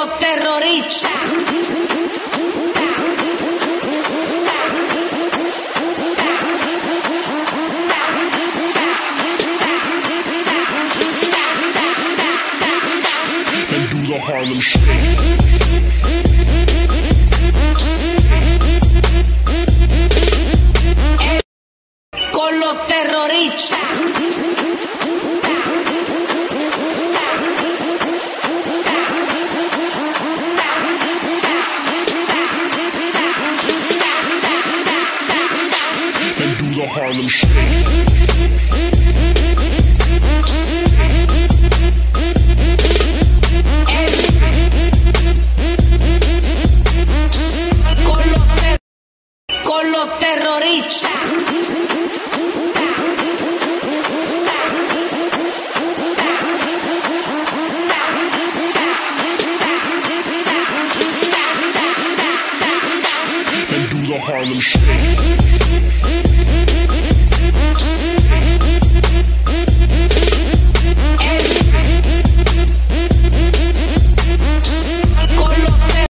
los terroristas. And do the Harlem Shake. Con los terroristas. And do the Harlem Shake. Con los terroristas. And do the Harlem Shake.